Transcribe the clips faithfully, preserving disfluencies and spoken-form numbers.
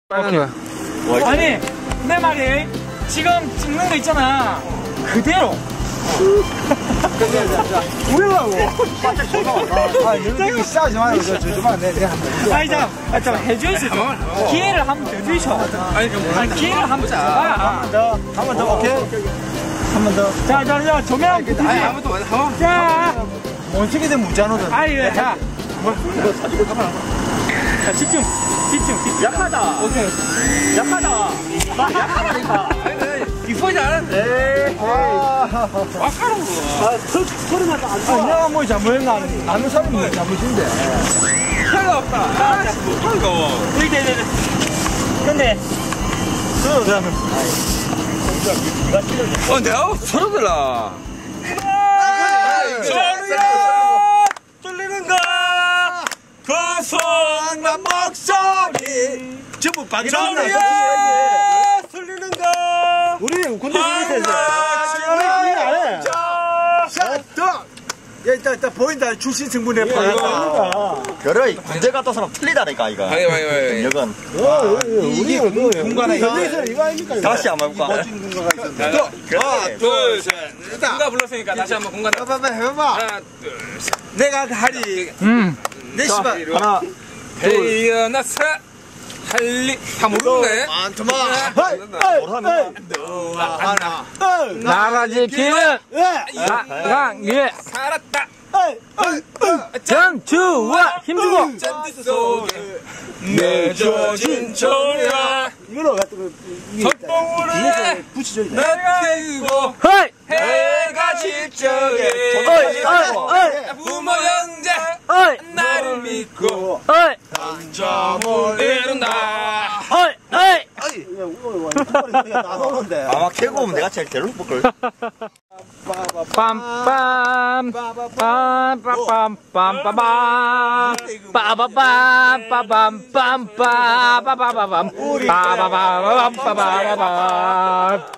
오케이. 아니 내 말이 지금 찍는 거 있잖아 그대로. 우리라고. 바짝 쏟아. 아 여기 싸우지 마요. 저 저만 내 내 한번. 아니 잠, 아 잠 해주이소. 기회를 한 번 더 주이소. 아니 기회를 한 번 더. 한 번 더. 한 번 더. 오케이. 한 번 더. 자, 자, 자, 조명. 아니 한 번 더. 자. 뭔식이 된 무자노든. 아니 자. 뭐 이거 사주고 가만. 자 집중. 집중. 집중. 약하다. 오케이. 약하다. 약하다니까. 이쁘지 않은데. 와카라고. 아, 소리만 안 좋아. 내가 뭐 잘못했나? 나는 사람이 잘못인데. 차가 없다. 아, 차가. 이제 이제. 근데. 그 그러면. 어, 내가 서러들라. 소리야 들리는가? 그 성난 목소리. 전부 빠져. 소리야 들리는가? 우리 군대 준비됐어. 야, 일단, 일단 보인다. 출신 승분에 보인다. 그래, 군대 갔다 사람 틀리다니까, 이거. 아니, 아니, 아니. 여건. 이게 군관에 여기서 이거 아닙니까? 다시 한번 해볼까? 멋진 군가가 있었는데. 하나, 둘, 셋. 일단. 군가 불렀으니까 다시 한번 군가. 해봐봐, 해봐봐. 하나, 둘, 셋. 내가 하리. 음. 내 시발. 하나. 태어나서 할리. 다 모르는데? 많더만. 뭐라면? 너와 하나. 나라 지키는 강예 살았다. 정주와 힘주고 짠드 속에 맺어진 철야. 이걸로 갖다 석봉우를 붙이죠. 내가 이고 허이 해가 질 적에 어이 어이 부모 형제 어이 나를 믿고 어이 잠을 이룬다. 어이 어이 나오는데. 아마 캐고 오면 내가 제일 데려올 걸. 빰빰 빰빰빰빰빰빰 빠바밤 빠밤 빰빰 빠바바밤 빠바바밤 빠바바밤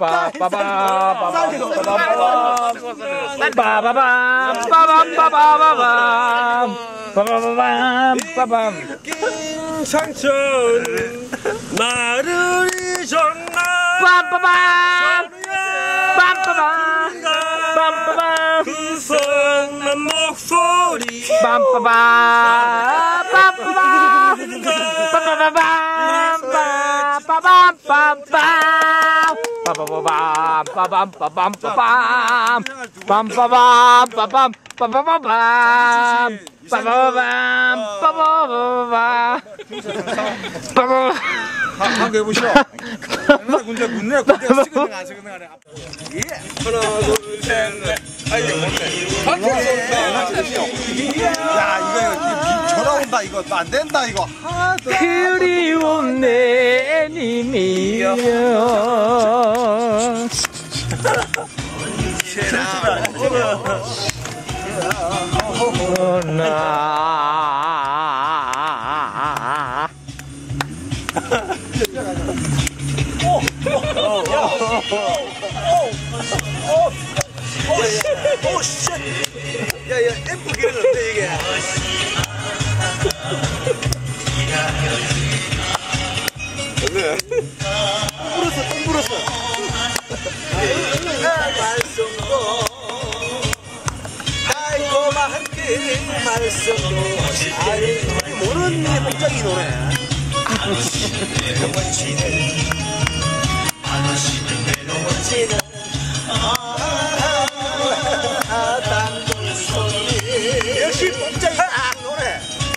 빠바바밤 빠바밤 빠밤 빠바바밤 빠바바밤 빠밤 긴 상처는 나를 잊었나. 빰빠밤 빰빠밤 빰빠밤 그 성난 목소리 빰빠밤 빰빠밤 빰빠밤 빠밤 빠밤 빠밤 빠밤 빠밤 빰빠밤 빠밤 빠바바밤 빠바밤 빠바바밤 빠바밤 한번 해보시오. 옛날에 군대 군대 군대 쓰거든 안 쓰거든 안에. 예. 하나 둘셋넷 아이 뭔데 야 이거 전화 온다 이거 안 된다 이거. 그리운 내 님이여 나 오 쉣. 야야 앰프 기르는데 이게. 네. 불었어 똥 불었어. 말씀도 달콤한 그 말씀도 아니 모르는 게 복장이 노래. 역시 복장이 노래.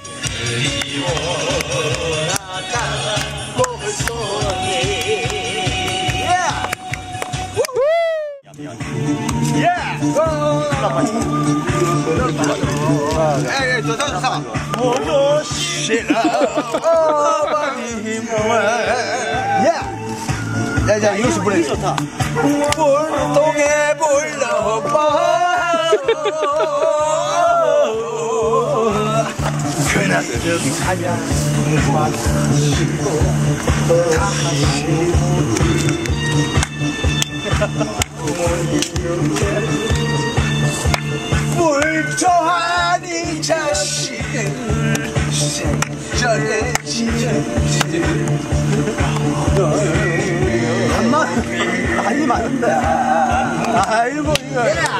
에이, 좋다, 좋다. 모두 싫어. 어머니 힘을. 야, 야, 이거 좋다. 좋다. 불똥에 불러봐. 그날 가면 마시고 다시 불초한 이 자식을 생전에 지지 아이고 이거.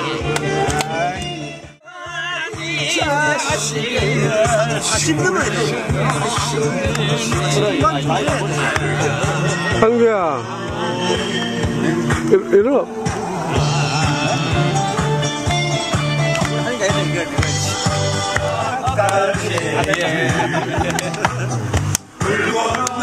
씹으면 상규야 이러 하니까 애들 이거